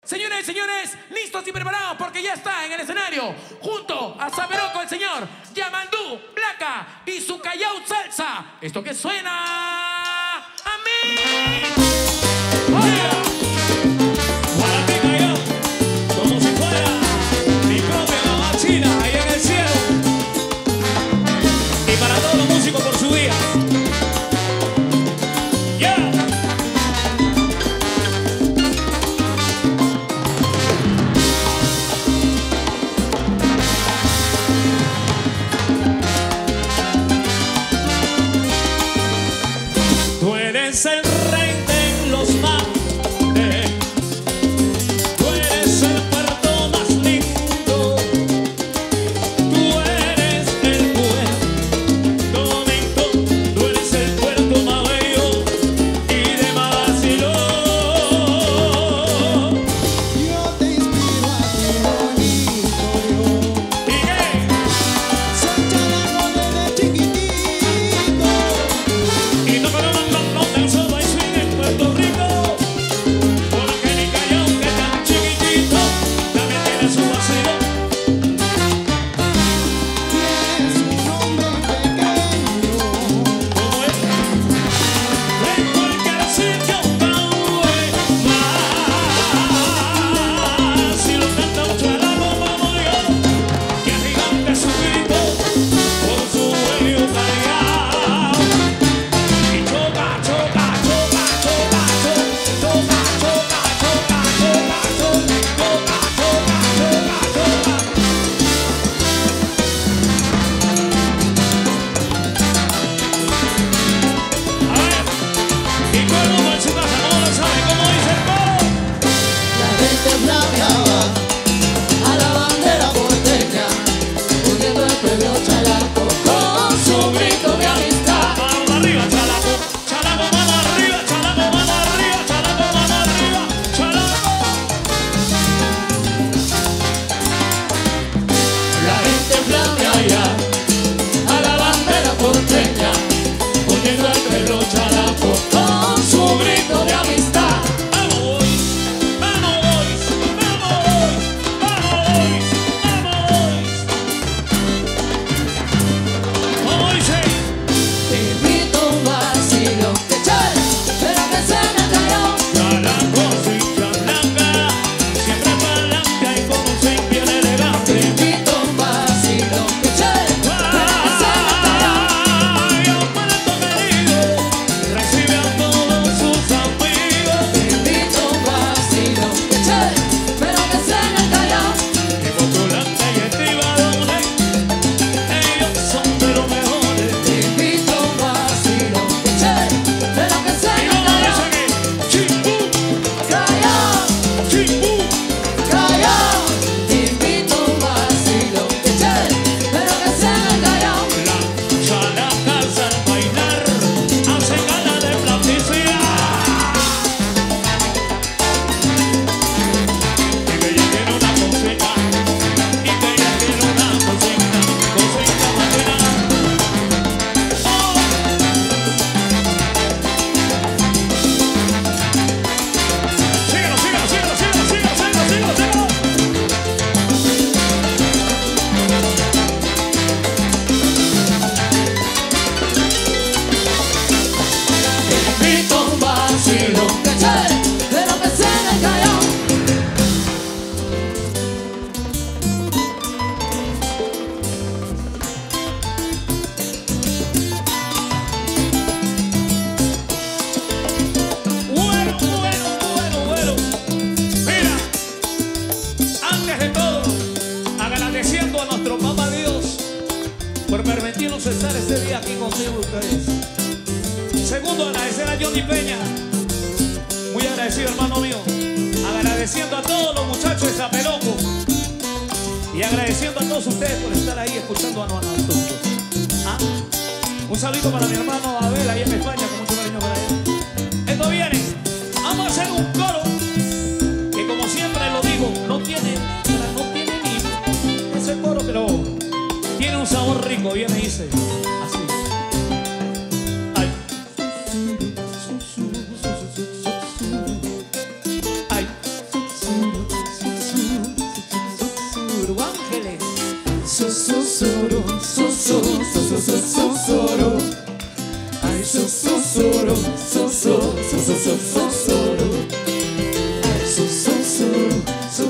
Señoras y señores, listos y preparados porque ya está en el escenario, junto a Saberoco, el señor Yamandú, Blaca y su Callao Salsa. Esto que suena a mí. Para ti, Callao, como si fuera mi propia mamá china ahí en el cielo. Y para todos los músicos por su día. Es el rey de los mares, tú eres el puerto más lindo, tú eres el puerto bonito, tú eres el puerto más bello y de más vacilón. Yo te inspiro a ti bonito, ¿Y qué? soy chalaco desde chiquitito. Y no solo hay swing en Puerto Rico, porque ni Callao, que tan chiquitito, también tiene su vacío. Tienes un nombre pequeño, Como es, en cualquier sitio más. Si lo canta un chalaco como yo, que gigante su grito por su bello Callao. Y choca, choca, choca, choca, choca, choca, choca, choca, choca, choca, choca, choca, choca. A ver, y todo el mundo en su casa no lo sabe, ¿cómo dice el coro? la gente flameaba a la bandera porteña, uniendo el pueblo chalaco con su grito de amistad. Mano arriba, chalaco, chalaco, mano arriba, chalaco, mano arriba, chalaco, mano arriba, chalaco. La gente flameaba a la bandera porteña, uniendo el pueblo chalaco con su grito de amistad. Vamos, boys, vamos, boys, vamos, boys, vamos, boys, vamos, boys. ¿Cómo dice? Te invito a un vacilo de chal, pero que se me cayó. Chalaco, soy chalaca, siempre palanca y con un swing bien Te elegante. invito a un vacilo de chal, pero que se me cayó. Ay, un puerto querido, recibe a todos sus amigos. Te invito a un vacilo de chal, pero que se me cayó. Y Botulante y Estivadones, ellos son de los mejores. Te invito a un vacilo de chal, pero que se Y me vamos a cayó. eso aquí, chimpú, Cayó, chimpú. cayó. Te invito a un vacilo de chal, pero que se me cayó. La chalacas al bailar hacen gala de plasticidad. Y que ella tiene una cosita, y que ella tiene una cosita, cosita buena. Síguelo, síguelo, síguelo, síguelo, síguelo, síguelo, síguelo. Te invito a un vacilo de chal, pero que se me cayó. Bueno, bueno, bueno, bueno. Mira, antes de todo, agradeciendo a nuestro papá Dios por permitirnos estar este día aquí conmigo ustedes. Segundo, agradecer a Johnny Peña, muy agradecido hermano mío. Agradeciendo a todos los muchachos de Zaperoco y agradeciendo a todos ustedes por estar ahí escuchando a nosotros. ¿Ah? Un saludo para mi hermano Abel ahí en España, con mucho cariño para él. Esto viene, vamos a hacer un coro que como siempre lo digo, no tiene ni ese coro, pero tiene un sabor rico, viene y dice así. Ay. Ay. Sussurro. Ay, sussurro. Sussurro. Ay, sussurro.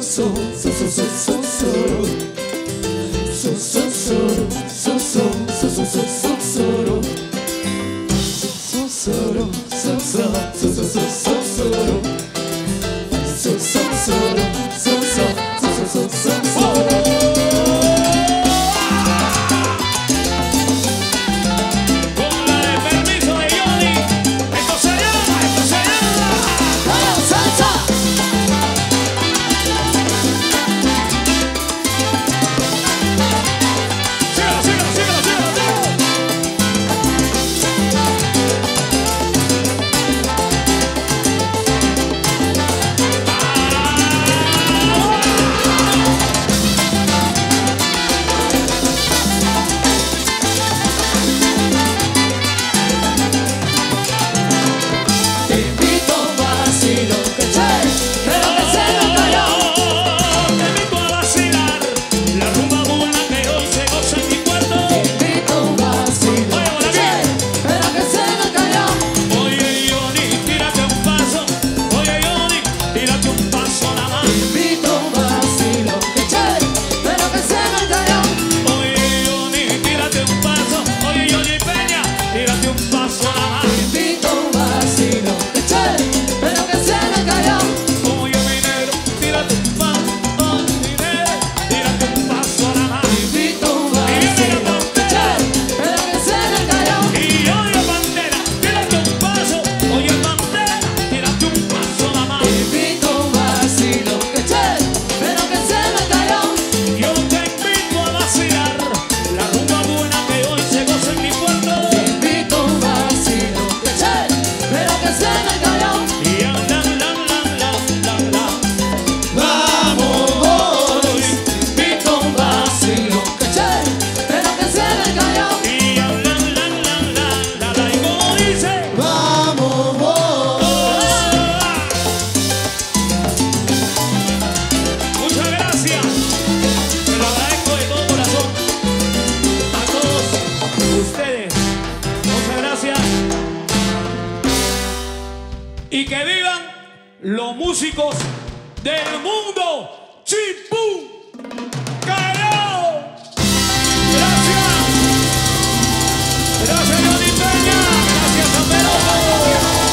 Y que vivan los músicos del mundo. ¡Chimpú! ¡Callao! ¡Gracias! ¡Gracias, Johnny Peña! ¡Gracias, San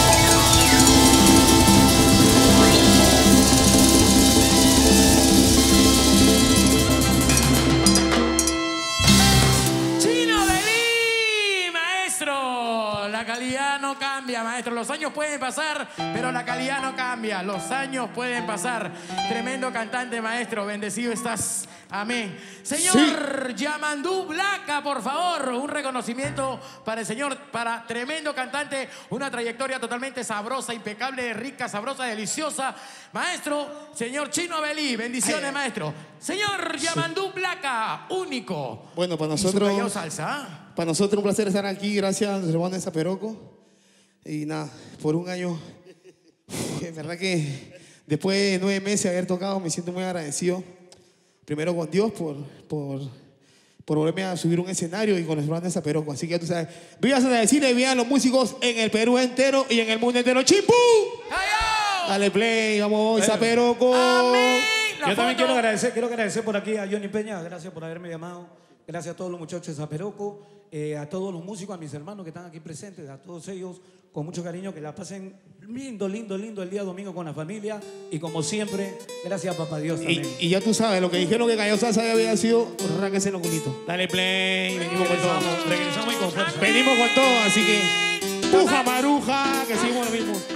¡Chino Belí, maestro! La calidad no cambia, maestro. Los años pueden pasar, pero la calidad no cambia. Los años pueden pasar. Tremendo cantante, maestro. Bendecido estás. Amén. Señor Yamandú Blaca, por favor, un reconocimiento para el señor, para tremendo cantante, una trayectoria totalmente sabrosa, impecable, rica, sabrosa, deliciosa. Maestro, señor Chino Belí, bendiciones, maestro. Señor Yamandú Blaca, único. Bueno, para Y su nosotros, Callao Salsa. para nosotros un placer estar aquí, gracias a los hermanos de Zaperoco. Y nada, por un año, es verdad que después de 9 meses de haber tocado, me siento muy agradecido. Primero con Dios por volverme a subir un escenario y con los hermanos de Zaperoco. Así que ya tú sabes, vivas a decirle bien a los músicos en el Perú entero y en el mundo entero. ¡Chimpú! ¡Callao! Dale play, vamos, Zaperoco. Amén. Yo también quiero agradecer por aquí a Johnny Peña, gracias por haberme llamado, gracias a todos los muchachos de Zaperoco, a todos los músicos, a mis hermanos que están aquí presentes, a todos ellos, con mucho cariño, que la pasen lindo, lindo, lindo el día domingo con la familia y como siempre, gracias a Papá Dios también. Y ya tú sabes, lo que dijeron que Callao Salsa había sido, arránquese los culitos. Dale play, venimos con todo. Regresamos y con fuerza. Venimos con todo, así que puja maruja, que seguimos lo mismo.